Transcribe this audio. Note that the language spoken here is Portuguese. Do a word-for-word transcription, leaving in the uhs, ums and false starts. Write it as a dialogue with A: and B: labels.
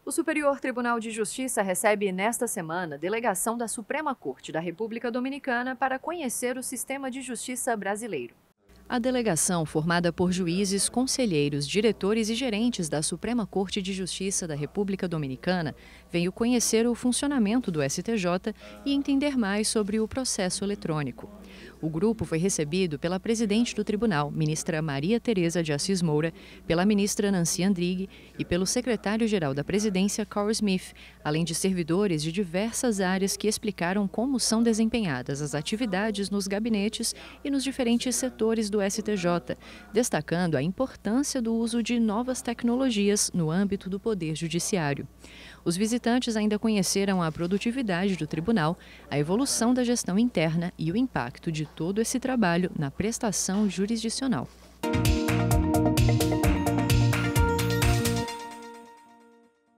A: O Superior Tribunal de Justiça recebe nesta semana delegação da Suprema Corte da República Dominicana para conhecer o sistema de justiça brasileiro. A delegação, formada por juízes, conselheiros, diretores e gerentes da Suprema Corte de Justiça da República Dominicana, veio conhecer o funcionamento do S T J e entender mais sobre o processo eletrônico. O grupo foi recebido pela presidente do tribunal, ministra Maria Tereza de Assis Moura, pela ministra Nancy Andrighi e pelo secretário-geral da presidência, Carl Smith, além de servidores de diversas áreas que explicaram como são desempenhadas as atividades nos gabinetes e nos diferentes setores do S T J, destacando a importância do uso de novas tecnologias no âmbito do Poder Judiciário. Os visitantes ainda conheceram a produtividade do tribunal, a evolução da gestão interna e o impacto de todo esse trabalho na prestação jurisdicional.